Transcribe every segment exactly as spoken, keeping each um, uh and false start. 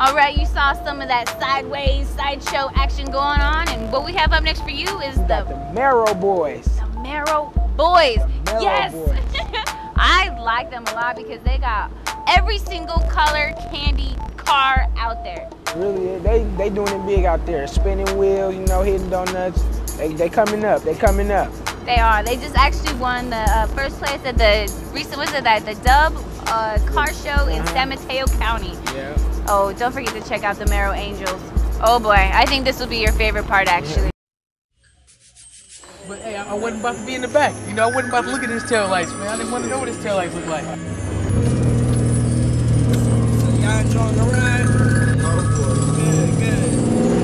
All right, you saw some of that sideways sideshow action going on, and what we have up next for you is the, the Maro Boyz. The Maro Boyz. The Maro yes. Boyz. I like them a lot because they got every single color candy car out there. Really, they they doing it big out there. Spinning wheels, you know, hitting donuts. They they coming up. They coming up. They are. They just actually won the uh, first place at the recent, was it that the Dub uh, car show in San Mateo County. Yeah. Oh, don't forget to check out the Maro Angels. Oh boy, I think this will be your favorite part actually. But hey, I wasn't about to be in the back. You know, I wasn't about to look at his taillights, man. I didn't want to know what his taillights look like. So y'all enjoying the ride? Good, good.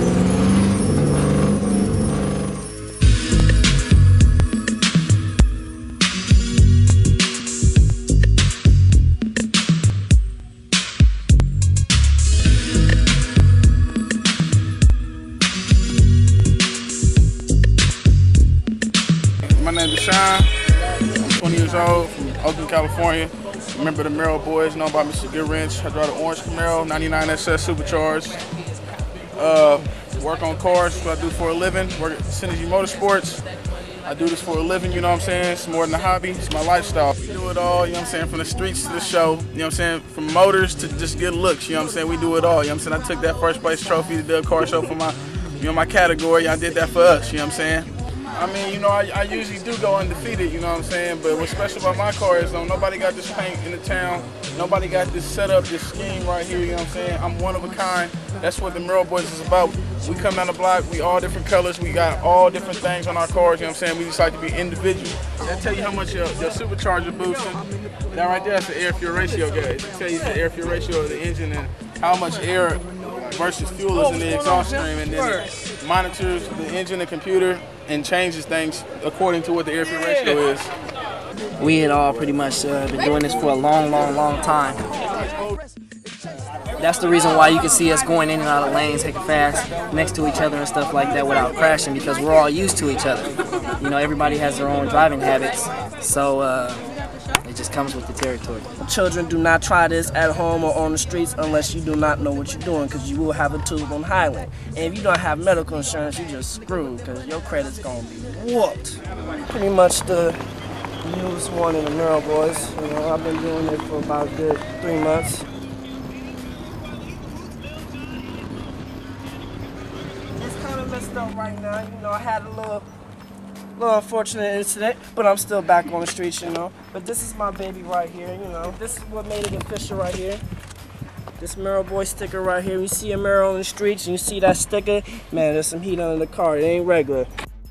My name is Sean. I'm twenty years old from Oakland, California. Remember the Maro Boyz, known by Mister Goodwrench. I drive the orange Camaro, ninety-nine S S supercharged. Uh, work on cars, that's what I do for a living. Work at Synergy Motorsports. I do this for a living, you know what I'm saying? It's more than a hobby, it's my lifestyle. We do it all, you know what I'm saying? From the streets to the show, you know what I'm saying? From motors to just good looks, you know what I'm saying? We do it all, you know what I'm saying? I took that first place trophy to do a car show for my, you know, my category. I did that for us, you know what I'm saying? I mean, you know, I, I usually do go undefeated, you know what I'm saying? But what's special about my car is, though, nobody got this paint in the town. Nobody got this setup, this scheme right here, you know what I'm saying? I'm one of a kind. That's what the Maro Boyz is about. We come down the block, we all different colors, we got all different things on our cars, you know what I'm saying? We just like to be individual. That'll tell you how much your, your supercharger boosting. That right there, that's the air-fuel ratio, guys. It'll tell you the air-fuel ratio of the engine and how much air versus fuel is in the exhaust stream, and then it monitors the engine and computer and changes things according to what the air-fuel ratio is. We had all pretty much uh, been doing this for a long, long, long time. That's the reason why you can see us going in and out of lanes, taking fast next to each other and stuff like that without crashing, because we're all used to each other. You know, everybody has their own driving habits, so uh, it just comes with the territory. Children, do not try this at home or on the streets unless you do not know what you're doing, because you will have a tube on Highland. And if you don't have medical insurance, you're just screwed, because your credit's going to be whooped. Pretty much the newest one in the Maro Boyz. You know, I've been doing it for about a good three months. It's kind of messed up right now. You know, I had a little little unfortunate incident, but I'm still back on the streets, you know. But this is my baby right here, you know. This is what made it official right here. This Maro Boyz sticker right here. You see a Maro on the streets and you see that sticker, man, there's some heat under the car. It ain't regular.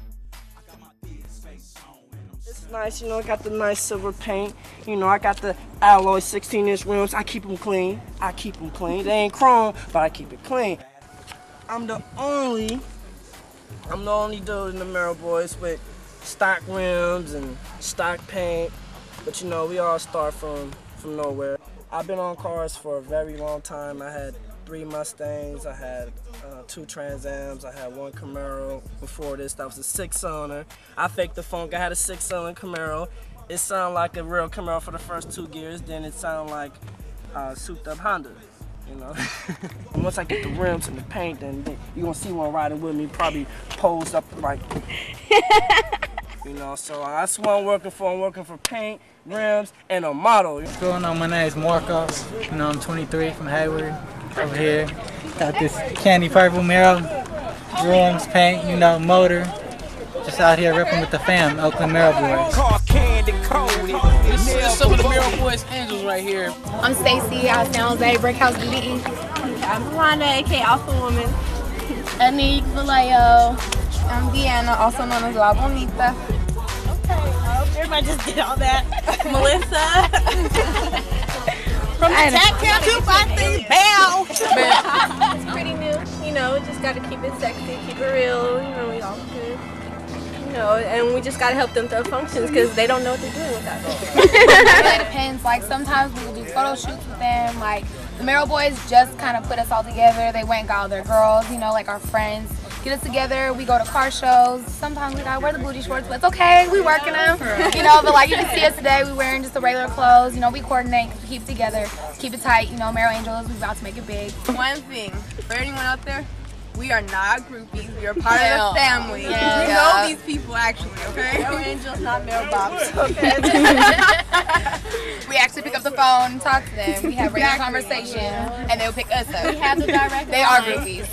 It's nice, you know, I got the nice silver paint. You know, I got the alloy sixteen inch rims. I keep them clean. I keep them clean. They ain't chrome, but I keep it clean. I'm the only, I'm the only dude in the Maro Boyz with stock rims and stock paint, but you know, we all start from from nowhere. I've been on cars for a very long time. I had three Mustangs, I had uh, two Trans Ams, I had one Camaro. Before this, that was a six-cylinder. I faked the funk. I had a six-cylinder Camaro. It sounded like a real Camaro for the first two gears, then it sounded like a souped-up Honda. You know, and once I get the rims and the paint, then you're gonna see one riding with me, probably posed up like, you know. So that's what I'm working for. I'm working for paint, rims, and a model. What's going on? My name is Marcos. You know, I'm twenty-three from Hayward. Over here, got this candy purple Maro, rims, paint, you know, motor. Just out here ripping with the fam, Oakland Maro Boyz. This is some of the Maro Boyz Angels right here. I'm Stacy, out of San Jose, Brickhouse B D E. I'm Rhonda, aka Alpha Woman. Anique Vallejo. I'm Deanna, also known as La Bonita. Okay, I hope everybody just did all that. Melissa. From the Tech Camp two five three, bam! It's pretty new, you know, just gotta keep it sexy, keep it real, you know, we all good. You know, and we just gotta help them throw functions because they don't know what they're doing with that. It really depends. Like sometimes we will do photo shoots with them. Like the Maro Boyz just kind of put us all together. They went and got all their girls, you know, like our friends, get us together. We go to car shows. Sometimes we gotta wear the booty shorts, but it's okay. We working them, you know. But like you can see us today, we wearing just the regular clothes. You know, we coordinate, we keep it together, keep it tight. You know, Maro Angels, we about to make it big. One thing for anyone out there. We are not groupies. We are part Hell. of the family. Yeah. We Yeah. know these people actually, okay? Maro Angels, not Maro Bobs, okay? We actually pick up the phone and talk to them. We have regular Exactly. conversation, and they'll pick us up. We have the direct They are line. groupies.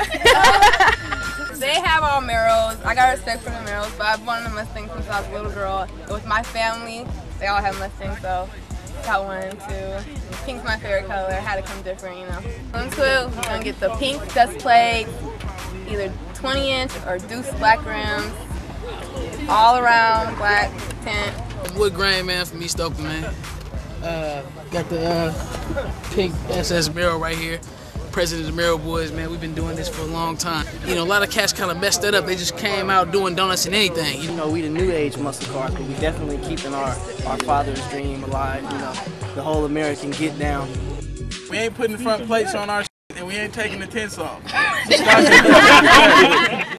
They have all Maros. I got respect for the Maros, but I've wanted a Mustang since I was a little girl. With my family, they all have Mustangs, so got one too. Pink's my favorite color. It had to come different, you know. One two, we're gonna get the pink dust plates, either twenty inch or deuce black rims, all around black tint. Wood grain, man, from East Oakland, man. Uh, got the uh, pink S S Maro right here. President of the Maro Boyz, man. We've been doing this for a long time. You know, a lot of cats kind of messed that up. They just came out doing donuts and anything. You know, we the new age muscle cars, but we definitely keeping our, our father's dream alive, you know, the whole American get down. We ain't putting the front plates on our shit, and we ain't taking the tents off.